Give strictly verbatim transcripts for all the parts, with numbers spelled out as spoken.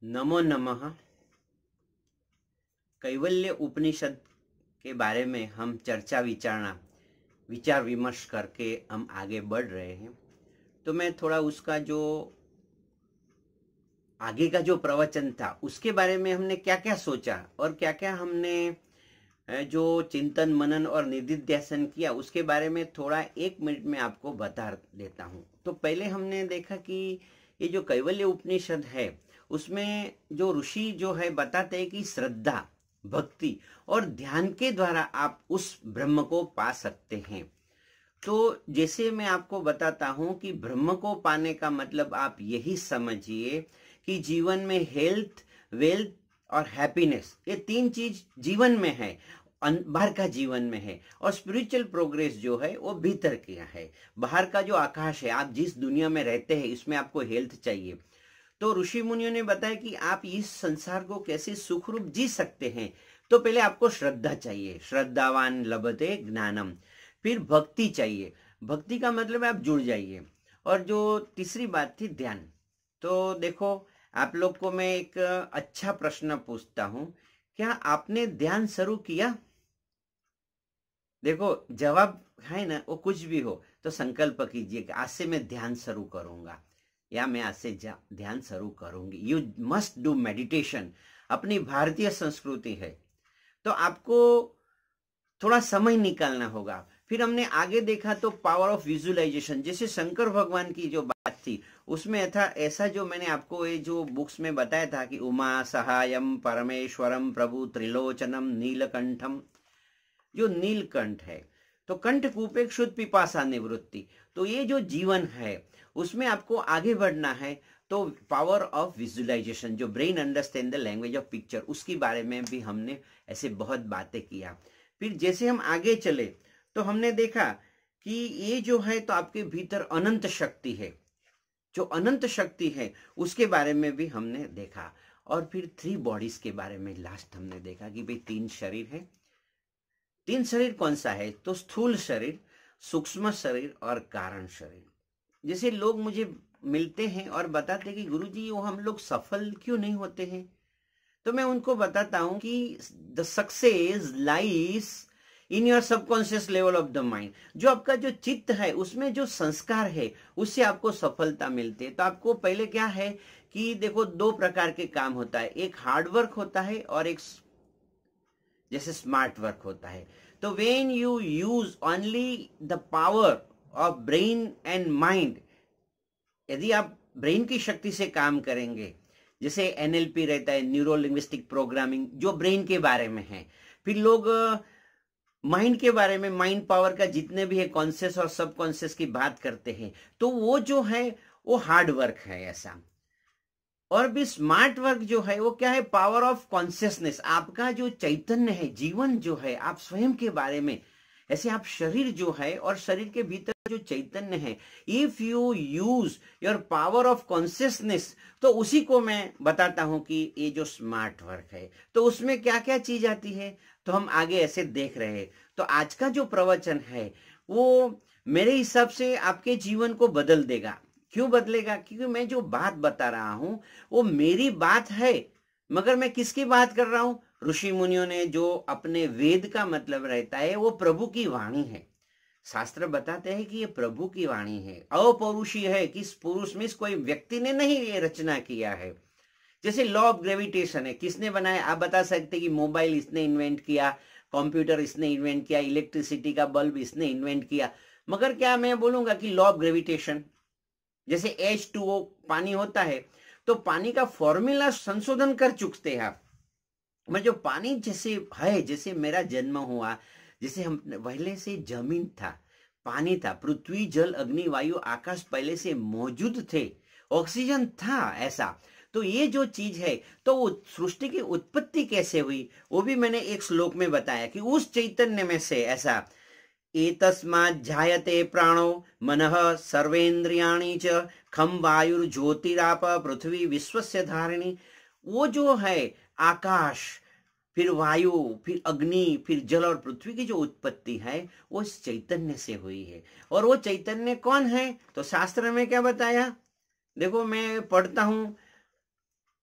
नमो नमः। कैवल्य उपनिषद के बारे में हम चर्चा विचारणा विचार विमर्श करके हम आगे बढ़ रहे हैं। तो मैं थोड़ा उसका जो आगे का जो प्रवचन था उसके बारे में हमने क्या क्या सोचा और क्या क्या हमने जो चिंतन मनन और निधिध्यासन किया उसके बारे में थोड़ा एक मिनट में आपको बता देता हूँ। तो पहले हमने देखा कि ये जो कैवल्य उपनिषद है उसमें जो ऋषि जो है बताते हैं कि श्रद्धा, भक्ति और ध्यान के द्वारा आप उस ब्रह्म को पा सकते हैं। तो जैसे मैं आपको बताता हूं कि ब्रह्म को पाने का मतलब आप यही समझिए कि जीवन में हेल्थ, वेल्थ और हैप्पीनेस ये तीन चीज जीवन में है, बाहर का जीवन में है, और स्पिरिचुअल प्रोग्रेस जो है वो भीतर किया है। बाहर का जो आकाश है, आप जिस दुनिया में रहते हैं इसमें आपको हेल्थ चाहिए। तो ऋषि मुनियों ने बताया कि आप इस संसार को कैसे सुखरूप जी सकते हैं। तो पहले आपको श्रद्धा चाहिए, श्रद्धावान लभते ज्ञानम। फिर भक्ति चाहिए, भक्ति का मतलब आप जुड़ जाइए। और जो तीसरी बात थी ध्यान। तो देखो, आप लोग को मैं एक अच्छा प्रश्न पूछता हूं, क्या आपने ध्यान शुरू किया? देखो, जवाब है ना वो कुछ भी हो तो संकल्प कीजिए कि आज से मैं ध्यान शुरू करूंगा या मैं आज से ध्यान शुरू करूंगी। You must do meditation. अपनी भारतीय संस्कृति है तो आपको थोड़ा समय निकालना होगा। फिर हमने आगे देखा तो पावर ऑफ विजुअलाइजेशन, जैसे शंकर भगवान की जो बात थी उसमें था ऐसा, जो मैंने आपको ये जो बुक्स में बताया था कि उमा सहायम परमेश्वरम प्रभु त्रिलोचनम नीलकंठम। जो नीलकंठ है तो कंठ कूपे क्षुद पिपासा निवृत्ति। तो ये जो जीवन है उसमें आपको आगे बढ़ना है। तो पावर ऑफ विजुअलाइजेशन, जो brain understand the language of picture, उसके बारे में भी हमने ऐसे बहुत बातें किया। फिर जैसे हम आगे चले तो हमने देखा कि ये जो है तो आपके भीतर अनंत शक्ति है। जो अनंत शक्ति है उसके बारे में भी हमने देखा। और फिर थ्री बॉडीज के बारे में लास्ट हमने देखा कि भाई तीन शरीर है। तीन शरीर कौन सा है? तो स्थूल शरीर, सूक्ष्म शरीर और कारण शरीर। जैसे लोग मुझे मिलते हैं और बताते हैं कि गुरुजी वो हम लोग सफल क्यों नहीं होते हैं, तो मैं उनको बताता हूं कि the success lies in your subconscious level of the mind. जो आपका जो चित्त है उसमें जो संस्कार है उससे आपको सफलता मिलती है। तो आपको पहले क्या है कि देखो, दो प्रकार के काम होता है, एक हार्ड वर्क होता है और एक जैसे स्मार्ट वर्क होता है। तो when you use only the power of brain and mind, यदि आप ब्रेन की शक्ति से काम करेंगे, जैसे एनएलपी रहता है, न्यूरो लिंग्विस्टिक प्रोग्रामिंग, जो ब्रेन के बारे में है। फिर लोग माइंड के बारे में, माइंड पावर का जितने भी है कॉन्शियस और सबकॉन्शियस की बात करते हैं। तो वो जो है वो हार्ड वर्क है ऐसा। और भी स्मार्ट वर्क जो है वो क्या है? Power of consciousness. आपका जो चैतन्य है, जीवन जो है, आप स्वयं के बारे में, ऐसे आप शरीर जो है और शरीर के भीतर जो चैतन्य है, if you use your power of consciousness, तो उसी को मैं बताता हूं कि ये जो स्मार्ट वर्क है। तो उसमें क्या क्या चीज आती है तो हम आगे ऐसे देख रहे हैं। तो आज का जो प्रवचन है वो मेरे हिसाब से आपके जीवन को बदल देगा। क्यों बदलेगा? क्योंकि मैं जो बात बता रहा हूं वो मेरी बात है, मगर मैं किसकी बात कर रहा हूं? ऋषि मुनियों ने जो अपने वेद का मतलब रहता है वो प्रभु की वाणी है। शास्त्र बताते हैं कि ये प्रभु की वाणी है, अपौरुषीय है, कि पुरुष में कोई व्यक्ति ने नहीं ये रचना किया है। जैसे लॉ ऑफ ग्रेविटेशन है, किसने बनाया? आप बता सकते कि मोबाइल इसने इन्वेंट किया, कंप्यूटर इसने इन्वेंट किया, इलेक्ट्रिसिटी का बल्ब इसने इन्वेंट किया, मगर क्या मैं बोलूंगा कि लॉ ऑफ ग्रेविटेशन, जैसे एच टू ओ पानी होता है तो पानी का फॉर्मूला संशोधन कर चुकते हैं आप। मैं जो पानी जैसे है, जैसे मेरा जन्म हुआ, जैसे हम पहले से जमीन था, पानी था, पृथ्वी जल अग्नि वायु आकाश पहले से मौजूद थे, ऑक्सीजन था, ऐसा। तो ये जो चीज है तो वो सृष्टि की उत्पत्ति कैसे हुई वो भी मैंने एक श्लोक में बताया कि उस चैतन्य में से ऐसा, एतस्मात् जायते प्राणो मनः सर्वेन्द्रियाणि च खम वायुर्ज्योतिराप पृथ्वी विश्वस्य धारिणी। वो जो है आकाश, फिर वायु, फिर अग्नि, फिर जल और पृथ्वी की जो उत्पत्ति है वो इस चैतन्य से हुई है। और वो चैतन्य कौन है? तो शास्त्र में क्या बताया? देखो, मैं पढ़ता हूं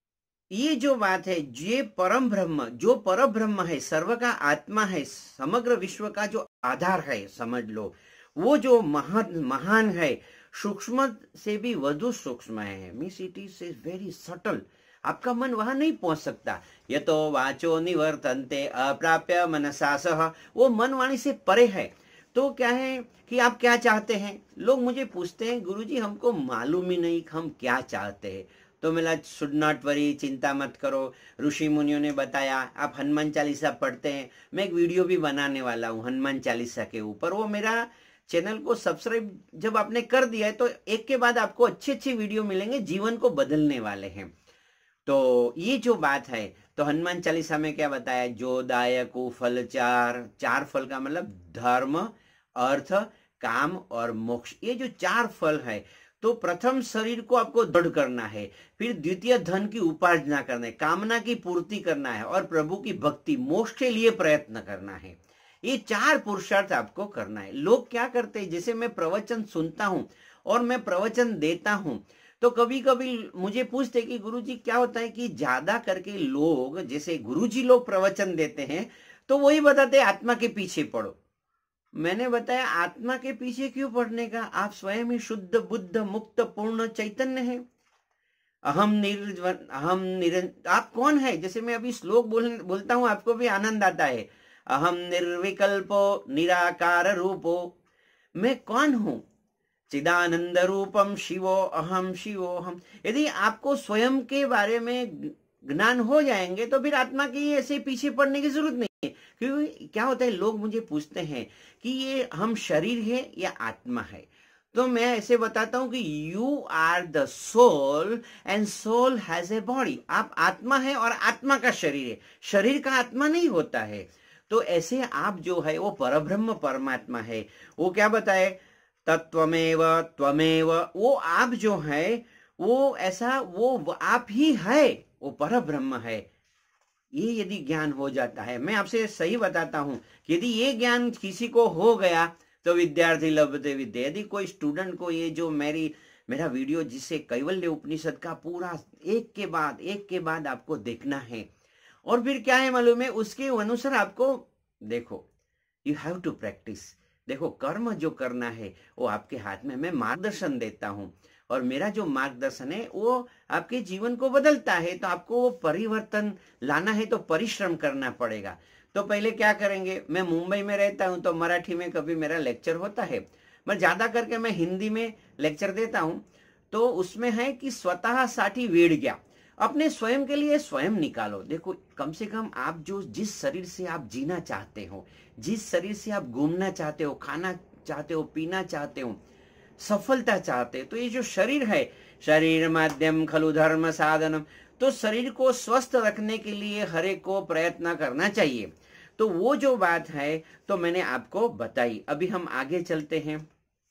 ये जो बात है, ये परम ब्रह्म, जो पर ब्रह्म है, सर्व का आत्मा है, समग्र विश्व का जो आधार है, समझ लो, वो जो महान महान है, सूक्ष्म से भी वधु सूक्ष्म है, means it is very subtle, आपका मन वहां नहीं पहुंच सकता। ये तो वाचो निवर्तन्ते अप्राप्य मनसा सह, वो मन वाणी से परे है। तो क्या है कि आप क्या चाहते हैं, लोग मुझे पूछते हैं गुरुजी हमको मालूम ही नहीं हम क्या चाहते हैं। तो मेरा शुड नॉट वरी, चिंता मत करो, ऋषि मुनियों ने बताया, आप हनुमान चालीसा पढ़ते हैं, मैं एक वीडियो भी बनाने वाला हूँ हनुमान चालीसा के ऊपर, वो मेरा चैनल को सब्सक्राइब जब आपने कर दिया है तो एक के बाद आपको अच्छी अच्छी वीडियो मिलेंगे, जीवन को बदलने वाले हैं। तो ये जो बात है, तो हनुमान चालीसा में क्या बताया, जो दायको फल चार, चार फल का मतलब धर्म, अर्थ, काम और मोक्ष, ये जो चार फल है, तो प्रथम शरीर को आपको दृढ़ करना है, फिर द्वितीय धन की उपार्जना करना है, कामना की पूर्ति करना है, और प्रभु की भक्ति, मोक्ष के लिए प्रयत्न करना है। ये चार पुरुषार्थ आपको करना है। लोग क्या करते हैं, जैसे मैं प्रवचन सुनता हूं और मैं प्रवचन देता हूं, तो कभी कभी मुझे पूछते कि गुरुजी क्या होता है कि ज्यादा करके लोग, जैसे गुरुजी लोग प्रवचन देते हैं तो वही बताते आत्मा के पीछे पढ़ो। मैंने बताया आत्मा के पीछे क्यों पढ़ने का, आप स्वयं ही शुद्ध बुद्ध मुक्त पूर्ण चैतन्य है। अहम निर्वन अहम निरं आप कौन है, जैसे मैं अभी श्लोक बोल बोलता हूं आपको भी आनंद आता है, अहम निर्विकल्पो निराकार रूपो, मैं कौन हूं, चिदानंद रूपम शिवो अहम शिवो हम। यदि आपको स्वयं के बारे में ज्ञान हो जाएंगे तो फिर आत्मा की ऐसे पीछे पड़ने की जरूरत नहीं है। क्योंकि क्या होता है, लोग मुझे पूछते हैं कि ये हम शरीर है या आत्मा है, तो मैं ऐसे बताता हूं कि you are the soul and soul has a body, आप आत्मा है और आत्मा का शरीर है, शरीर का आत्मा नहीं होता है। तो ऐसे आप जो है वो परब्रह्म परमात्मा है। वो क्या बताए, तत्वमेव त्वमेव, वो आप जो है वो ऐसा वो आप ही है, वो परब्रह्म है। ये यदि ज्ञान हो जाता है, मैं आपसे सही बताता हूं कि यदि ये ज्ञान किसी को हो गया तो विद्यार्थी लभते विद्या। यदि कोई स्टूडेंट को ये जो मेरी मेरा वीडियो जिसे कैवल्य उपनिषद का पूरा एक के बाद एक के बाद आपको देखना है, और फिर क्या है मालूम है, उसके अनुसार आपको देखो, यू हैव टू प्रैक्टिस। देखो कर्म जो करना है वो आपके हाथ में, मैं मार्गदर्शन देता हूं और मेरा जो मार्गदर्शन है वो आपके जीवन को बदलता है। तो आपको वो परिवर्तन लाना है तो परिश्रम करना पड़ेगा। तो पहले क्या करेंगे, मैं मुंबई में रहता हूं तो मराठी में कभी मेरा लेक्चर होता है, मैं ज्यादा करके मैं हिंदी में लेक्चर देता हूं। तो उसमें है कि स्वतः साठी वेड़ गया, अपने स्वयं के लिए स्वयं निकालो। देखो कम से कम आप जो जिस शरीर से आप जीना चाहते हो, जिस शरीर से आप घूमना चाहते हो, खाना चाहते हो, पीना चाहते हो, सफलता चाहते हो, तो ये जो शरीर है, शरीर माध्यम खलु धर्म साधनम, तो शरीर को स्वस्थ रखने के लिए हरेक को प्रयत्न करना चाहिए। तो वो जो बात है तो मैंने आपको बताई। अभी हम आगे चलते हैं।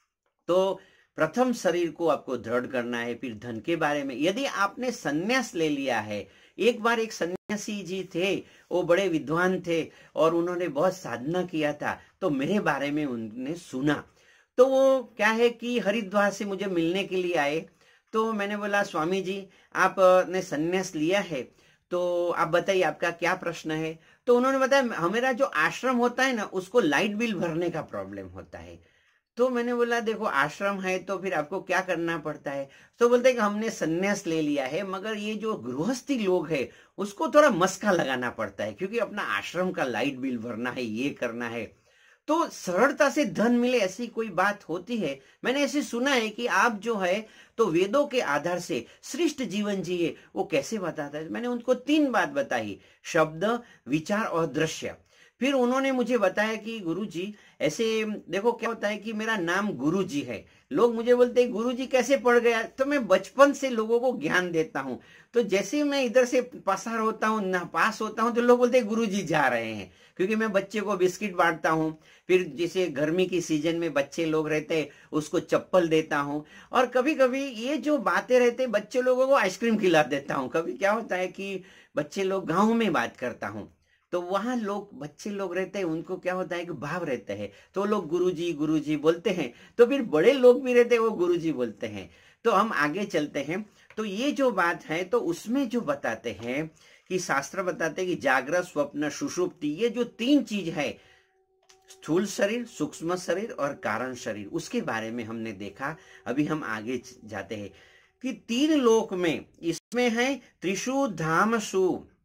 तो प्रथम शरीर को आपको दृढ़ करना है, फिर धन के बारे में। यदि आपने संन्यास ले लिया है, एक बार एक सन्यासी जी थे, वो बड़े विद्वान थे और उन्होंने बहुत साधना किया था, तो मेरे बारे में उन्होंने सुना। तो वो क्या है कि हरिद्वार से मुझे मिलने के लिए आए। तो मैंने बोला स्वामी जी आपने संन्यास लिया है, तो आप बताइए आपका क्या प्रश्न है। तो उन्होंने बताया हमारा जो आश्रम होता है ना, उसको लाइट बिल भरने का प्रॉब्लम होता है। तो मैंने बोला देखो आश्रम है तो फिर आपको क्या करना पड़ता है। तो बोलते कि हमने संन्यास ले लिया है, मगर ये जो गृहस्थी लोग है उसको थोड़ा मस्का लगाना पड़ता है, क्योंकि अपना आश्रम का लाइट बिल भरना है, ये करना है। तो सरलता से धन मिले ऐसी कोई बात होती है? मैंने ऐसे सुना है कि आप जो है तो वेदों के आधार से श्रेष्ठ जीवन जिए, वो कैसे बताता है। मैंने उनको तीन बात बताई, शब्द, विचार और दृश्य। फिर उन्होंने मुझे बताया कि गुरुजी ऐसे देखो क्या होता है कि मेरा नाम गुरुजी है, लोग मुझे बोलते हैं गुरुजी कैसे पड़ गया। तो मैं बचपन से लोगों को ज्ञान देता हूं, तो जैसे मैं इधर से पसार होता हूं ना पास होता हूं तो लोग बोलते हैं गुरुजी जा रहे हैं, क्योंकि मैं बच्चे को बिस्किट बांटता हूं। फिर जैसे गर्मी की सीजन में बच्चे लोग रहते हैं उसको चप्पल देता हूं, और कभी कभी ये जो बातें रहते बच्चे लोगों को आइसक्रीम खिला देता हूं। कभी क्या होता है कि बच्चे लोग गाँव में बात करता हूं, तो वहां लोग बच्चे लोग रहते हैं, उनको क्या होता है कि भाव रहते हैं, तो लोग गुरुजी गुरुजी बोलते हैं। तो फिर बड़े लोग भी रहते हैं वो गुरुजी बोलते हैं। तो हम आगे चलते हैं। तो ये जो बात है तो उसमें जो बताते हैं कि शास्त्र बताते हैं कि जागृत, स्वप्न, सुषुप्ति, ये जो तीन चीज है, स्थूल शरीर, सूक्ष्म शरीर और कारण शरीर, उसके बारे में हमने देखा। अभी हम आगे जाते हैं कि तीन लोक में इसमें है त्रिषु धामसु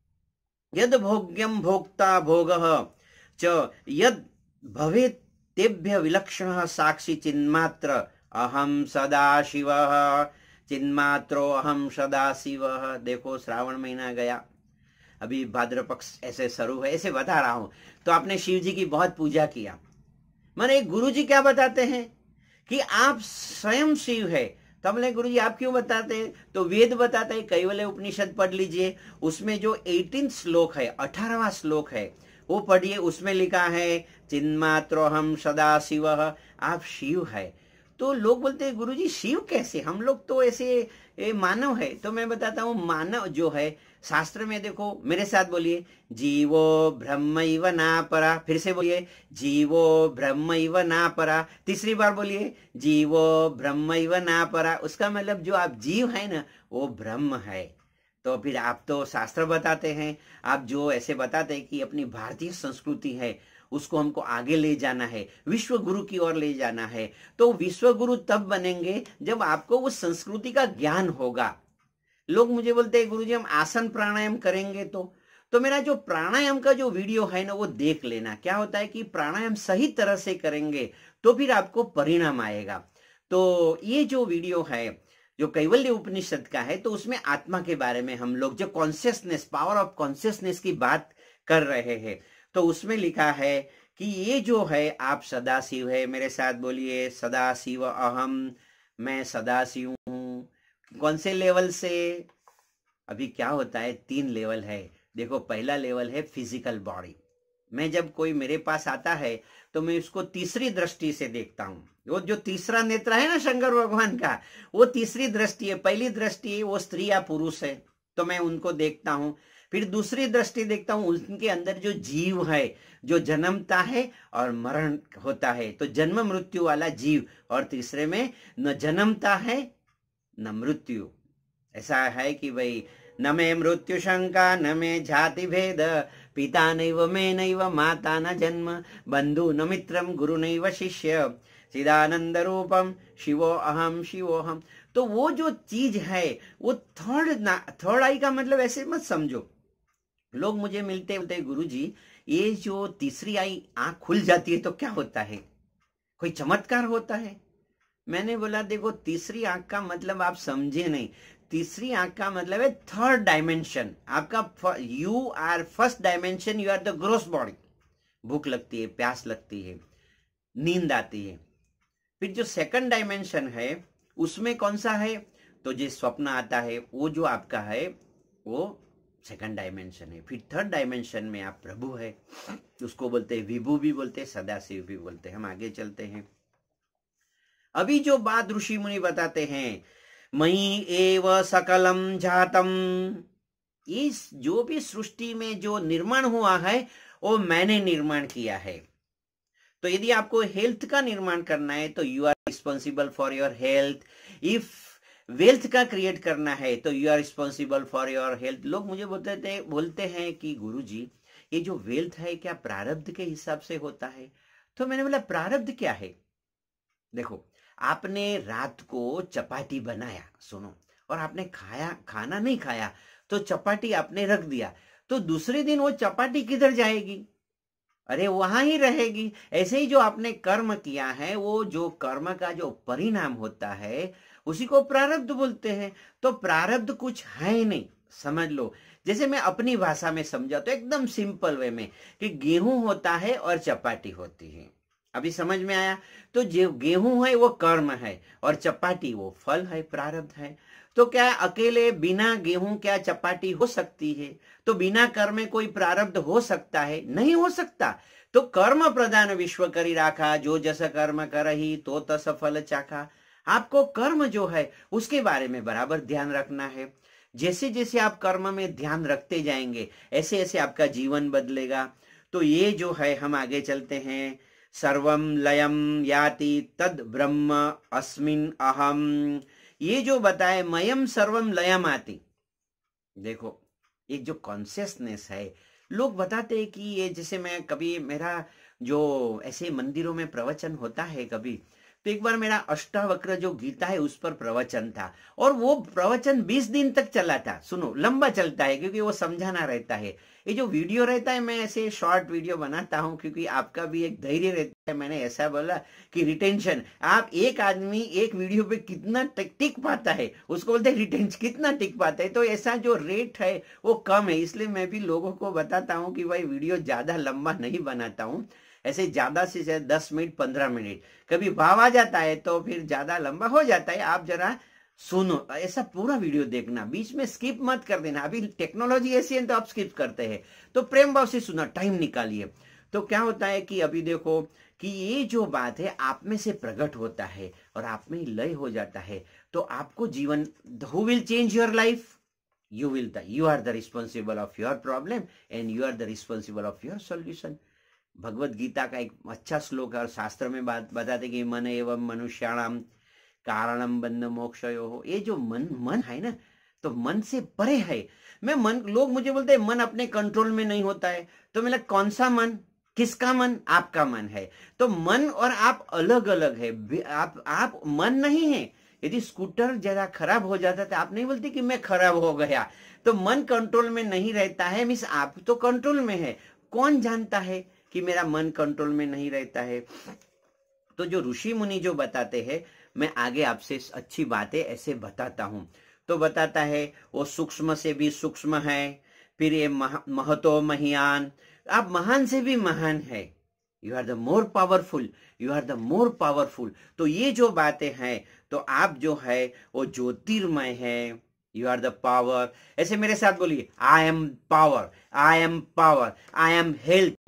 यद भोग्यम भोक्ता भोगः च यद भवेत् तेभ्य विलक्षण साक्षी चिन्मात्र अहम सदाशिवः, चिन्मात्रो अहम सदाशिवः। देखो श्रावण महीना गया, अभी भाद्रपद पक्ष ऐसे शुरू है, ऐसे बता रहा हूं। तो आपने शिव जी की बहुत पूजा किया, माने गुरु जी क्या बताते हैं कि आप स्वयं शिव है। तो हमने गुरु जी आप क्यों बताते हैं? तो वेद बताते हैं, कैवल्य उपनिषद पढ़ लीजिए, उसमें जो अठारहवां श्लोक है, अठारहवां श्लोक है वो पढ़िए। उसमें लिखा है चिन्मात्रो हम सदा शिव, आप शिव है। तो लोग बोलते हैं गुरु जी शिव कैसे, हम लोग तो ऐसे मानव है। तो मैं बताता हूं, मानव जो है शास्त्र में देखो, मेरे साथ बोलिए, जीवो ब्रह्मैव नापरा। फिर से बोलिए, जीवो ब्रह्मैव नापरा। तीसरी बार बोलिए, जीवो ब्रह्मैव नापरा। उसका मतलब जो आप जीव है ना, वो ब्रह्म है। तो फिर आप तो शास्त्र बताते हैं, आप जो ऐसे बताते हैं कि अपनी भारतीय संस्कृति है उसको हमको आगे ले जाना है, विश्व गुरु की ओर ले जाना है। तो विश्व गुरु तब बनेंगे जब आपको उस संस्कृति का ज्ञान होगा। लोग मुझे बोलते हैं गुरुजी हम आसन प्राणायाम करेंगे तो तो मेरा जो प्राणायाम का जो वीडियो है ना वो देख लेना। क्या होता है कि प्राणायाम सही तरह से करेंगे तो फिर आपको परिणाम आएगा। तो ये जो वीडियो है जो कैवल्य उपनिषद का है, तो उसमें आत्मा के बारे में हम लोग जो कॉन्शियसनेस, पावर ऑफ कॉन्शियसनेस की बात कर रहे हैं। तो उसमें लिखा है कि ये जो है आप सदाशिव है। मेरे साथ बोलिए, सदाशिव अहम, मैं सदाशिव हूं। कौन से लेवल से? अभी क्या होता है, तीन लेवल है। देखो, पहला लेवल है फिजिकल बॉडी। मैं जब कोई मेरे पास आता है तो मैं उसको तीसरी दृष्टि से देखता हूँ। वो जो तीसरा नेत्र है ना शंकर भगवान का, वो तीसरी दृष्टि है। पहली दृष्टि वो स्त्री या पुरुष है, तो मैं उनको देखता हूँ। फिर दूसरी दृष्टि देखता हूँ, उनके अंदर जो जीव है, जो जन्मता है और मरण होता है, तो जन्म मृत्यु वाला जीव। और तीसरे में न जन्मता है न मृत्यु। ऐसा है कि भाई न मे मृत्यु शंका न मे जाति भेद, पिता नैव मे नैव माता न जन्म, बंधु न मित्रम गुरु नैव शिष्य, चिदानंद रूपम शिवो अहम शिवो हम। तो वो जो चीज है वो थर्ड ना, थर्ड आई का मतलब ऐसे मत समझो। लोग मुझे मिलते बोलते गुरु जी ये जो तीसरी आई आंख खुल जाती है तो क्या होता है, कोई चमत्कार होता है? मैंने बोला देखो, तीसरी आंख का मतलब आप समझे नहीं। तीसरी आंख का मतलब है थर्ड डायमेंशन। आपका you are first dimension, you are the gross body. भूख लगती है, प्यास लगती है, नींद आती है। फिर जो सेकंड डायमेंशन है उसमें कौन सा है? तो जो स्वप्न आता है वो जो आपका है वो सेकंड डायमेंशन है। फिर थर्ड डायमेंशन में आप प्रभु है, उसको बोलते हैं विभु भी बोलते हैं, सदाशिव भी बोलते हैं। हम आगे चलते हैं। अभी जो बात ऋषि मुनि बताते हैं, मयि एव सकलम जातम, इस जो भी सृष्टि में जो निर्माण हुआ है वो मैंने निर्माण किया है। तो यदि आपको हेल्थ का निर्माण करना है तो you are responsible for your health. If wealth का क्रिएट करना है तो you are responsible for your health. लोग मुझे बोलते थे बोलते हैं कि गुरुजी ये जो वेल्थ है क्या प्रारब्ध के हिसाब से होता है? तो मैंने बोला प्रारब्ध क्या है? देखो, आपने रात को चपाती बनाया, सुनो, और आपने खाया, खाना नहीं खाया तो चपाती आपने रख दिया, तो दूसरे दिन वो चपाती किधर जाएगी? अरे वहां ही रहेगी। ऐसे ही जो आपने कर्म किया है, वो जो कर्म का जो परिणाम होता है उसी को प्रारब्ध बोलते हैं। तो प्रारब्ध कुछ है ही नहीं, समझ लो। जैसे मैं अपनी भाषा में समझा तो एकदम सिंपल वे में कि गेहूं होता है और चपाती होती है। अभी समझ में आया? तो जो गेहूं है वो कर्म है और चपाती वो फल है, प्रारब्ध है। तो क्या अकेले बिना गेहूं क्या चपाती हो सकती है? तो बिना कर्म में कोई प्रारब्ध हो सकता है? नहीं हो सकता। तो कर्म प्रधान विश्व करी राखा, जो जस कर्म करही तो तस फल चाखा। आपको कर्म जो है उसके बारे में बराबर ध्यान रखना है। जैसे जैसे आप कर्म में ध्यान रखते जाएंगे ऐसे ऐसे आपका जीवन बदलेगा। तो ये जो है, हम आगे चलते हैं। सर्वम लयम याति तद ब्रह्म अस्मिन अहम, ये जो बताए मयम सर्वम लयम आती, देखो एक जो कॉन्शियसनेस है, लोग बताते हैं कि ये, जैसे मैं कभी मेरा जो ऐसे मंदिरों में प्रवचन होता है कभी, तो एक बार मेरा अष्टावक्र जो गीता है उस पर प्रवचन था, और वो प्रवचन बीस दिन तक चला था। सुनो, लंबा चलता है क्योंकि वो समझाना रहता है। ये जो वीडियो रहता है, मैं ऐसे शॉर्ट वीडियो बनाता हूँ क्योंकि आपका भी एक धैर्य रहता है। मैंने ऐसा बोला कि रिटेंशन, आप एक आदमी एक वीडियो पे कितना टिक पाता है उसको बोलते हैं रिटेंशन, कितना टिक पाता है। तो ऐसा जो रेट है वो कम है, इसलिए मैं भी लोगों को बताता हूँ कि भाई वीडियो ज्यादा लंबा नहीं बनाता हूँ, ऐसे ज्यादा से ज्यादा दस मिनट पंद्रह मिनट, कभी भाव आ जाता है तो फिर ज्यादा लंबा हो जाता है। आप जरा सुनो, ऐसा पूरा वीडियो देखना, बीच में स्किप मत कर देना। अभी टेक्नोलॉजी ऐसी है तो आप स्किप करते हैं, तो प्रेम भाव से सुना, टाइम निकालिए। तो क्या होता है कि अभी देखो कि ये जो बात है आप में से प्रकट होता है और आप में लय हो जाता है, तो आपको जीवन, who will change your life, you will, you are the responsible of your problem and you are the responsible of your solution. Bhagavad Gita का एक अच्छा श्लोक है और शास्त्र में बात बताते कि मन एवं मनुष्याणाम कारणम बंध मोक्षयो हो। ये जो मन मन है ना, तो मन से परे है। मैं मन, लोग मुझे बोलते हैं मन अपने कंट्रोल में नहीं होता है, तो मैं लग, कौन सा मन, किसका मन? आपका मन है। तो मन और आप अलग अलग है। आप आप मन नहीं है। यदि स्कूटर जरा खराब हो जाता तो आप नहीं बोलते कि मैं खराब हो गया। तो मन कंट्रोल में नहीं रहता है, मीन्स आप तो कंट्रोल में है। कौन जानता है कि मेरा मन कंट्रोल में नहीं रहता है? तो जो ऋषि मुनि जो बताते हैं, मैं आगे आपसे अच्छी बातें ऐसे बताता हूं। तो बताता है वो सूक्ष्म से भी सूक्ष्म है, फिर ये मह, महतो महियान, आप महान से भी महान है। You are the more powerful, you are the more powerful. तो ये जो बातें हैं, तो आप जो है वो ज्योतिर्मय है, यू आर द पावर। ऐसे मेरे साथ बोलिए, I am power, I am power, I am health.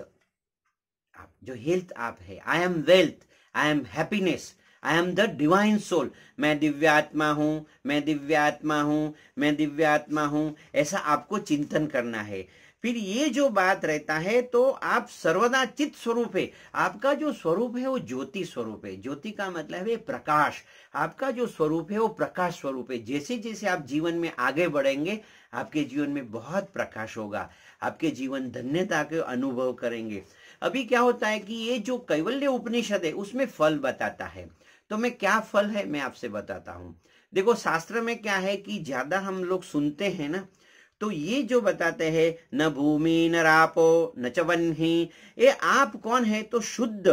आप जो हेल्थ आप है, I am wealth, I am happiness, I am the divine soul. मैं दिव्यात्मा हूं, मैं दिव्यात्मा हूं, मैं दिव्यात्मा हूं, ऐसा आपको चिंतन करना है। फिर ये जो बात रहता है, तो आप सर्वदा चित स्वरूप है। आपका जो स्वरूप है वो ज्योति स्वरूप है। ज्योति का मतलब है प्रकाश। आपका जो स्वरूप है वो प्रकाश स्वरूप है। जैसे जैसे आप जीवन में आगे बढ़ेंगे, आपके जीवन में बहुत प्रकाश होगा, आपके जीवन धन्यता के अनुभव करेंगे। अभी क्या होता है कि ये जो कैवल्य उपनिषद है उसमें फल बताता है। तो मैं क्या फल है मैं आपसे बताता हूं। देखो शास्त्र में क्या है कि ज्यादा हम लोग सुनते हैं ना, तो ये जो बताते हैं, न भूमि न रापो न च वह्नि, ये आप कौन है? तो शुद्ध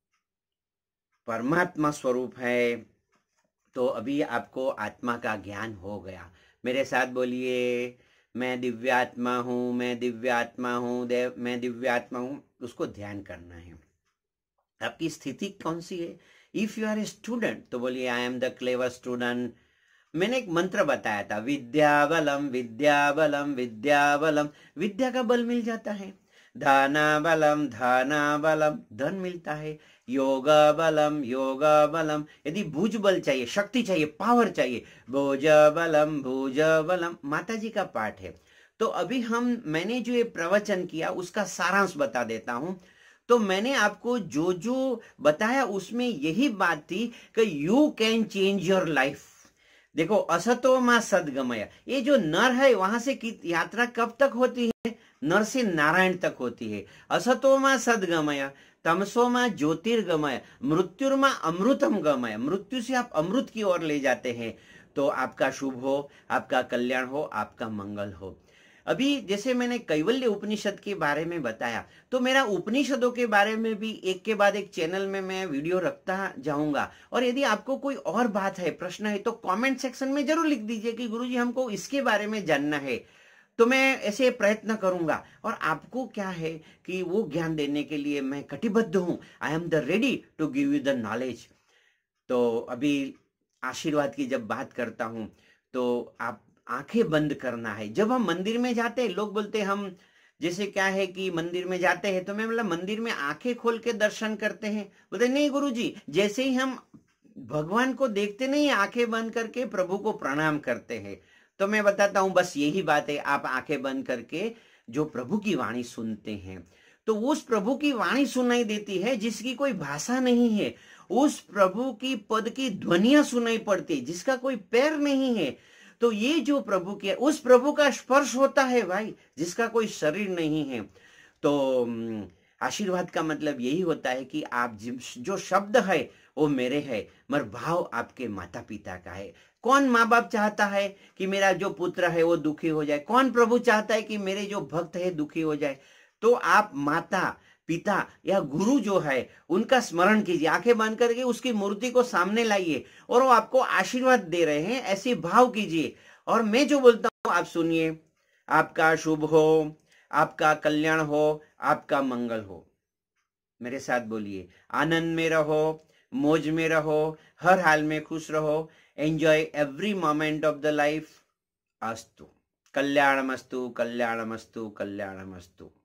परमात्मा स्वरूप है। तो अभी आपको आत्मा का ज्ञान हो गया। मेरे साथ बोलिए, मैं दिव्यात्मा हूं, मैं दिव्यात्मा हूं, देव मैं दिव्यात्मा हूं। उसको ध्यान करना है। आपकी स्थिति कौन सी है? If you are a student तो बोलिए, I am the clever student. मैंने एक मंत्र बताया था, विद्या बलम विद्या बलम विद्या बलम, विद्या का बल मिल जाता है। धाना बलम धाना बलम, धन मिलता है। योग बलम योग बलम, यदि भुज बल चाहिए, शक्ति चाहिए, पावर चाहिए, भुज बलम भुज बलम, माता जी का पाठ है। तो अभी हम मैंने जो ये प्रवचन किया उसका सारांश बता देता हूं। तो मैंने आपको जो जो बताया उसमें यही बात थी कि you can change your life. देखो, असतो मां सदगमय, ये जो नर है वहां से यात्रा कब तक होती है? नर से नारायण तक होती है। असतो मां सदगमय, तमसो मां ज्योतिर्गमय, मृत्युर्मा अमृतम गमय, मृत्यु से आप अमृत की ओर ले जाते हैं। तो आपका शुभ हो, आपका कल्याण हो, आपका मंगल हो। अभी जैसे मैंने कैवल्य उपनिषद के बारे में बताया, तो मेरा उपनिषदों के बारे में भी एक के बाद एक चैनल में मैं वीडियो रखता जाऊंगा। और यदि आपको कोई और बात है, प्रश्न है, तो कमेंट सेक्शन में जरूर लिख दीजिए कि गुरुजी हमको इसके बारे में जानना है। तो मैं ऐसे प्रयत्न करूंगा और आपको क्या है कि वो ज्ञान देने के लिए मैं कटिबद्ध हूं। I am the ready to give you the knowledge. तो अभी आशीर्वाद की जब बात करता हूं, तो आप आंखें बंद करना है। जब हम मंदिर में जाते हैं, लोग बोलते हैं हम, जैसे क्या है कि मंदिर में जाते हैं, तो मैं बोला मंदिर में आंखें खोल के दर्शन करते हैं। बोलते नहीं गुरुजी, जैसे ही हम भगवान को देखते नहीं, आंखें बंद करके प्रभु को प्रणाम करते हैं। तो मैं बताता हूं, बस यही बात है। आप आंखें बंद करके जो प्रभु की वाणी सुनते हैं, तो उस प्रभु की वाणी सुनाई देती है जिसकी कोई भाषा नहीं है, उस प्रभु की पद की ध्वनियां सुनाई पड़ती है जिसका कोई पैर नहीं है। तो ये जो प्रभु की, उस प्रभु का स्पर्श होता है भाई जिसका कोई शरीर नहीं है। तो आशीर्वाद का मतलब यही होता है कि आप जो शब्द है वो मेरे है, मगर भाव आपके माता पिता का है। कौन माँ बाप चाहता है कि मेरा जो पुत्र है वो दुखी हो जाए? कौन प्रभु चाहता है कि मेरे जो भक्त है दुखी हो जाए? तो आप माता पिता या गुरु जो है उनका स्मरण कीजिए, आंखें बंद करके उसकी मूर्ति को सामने लाइए और वो आपको आशीर्वाद दे रहे हैं, ऐसे भाव कीजिए। और मैं जो बोलता हूं आप सुनिए। आपका शुभ हो, आपका कल्याण हो, आपका मंगल हो। मेरे साथ बोलिए, आनंद में रहो, मौज में रहो, हर हाल में खुश रहो। Enjoy every moment of the life. अस्तु। कल्याणमस्तु, कल्याणमस्तु, कल्याणमस्तु।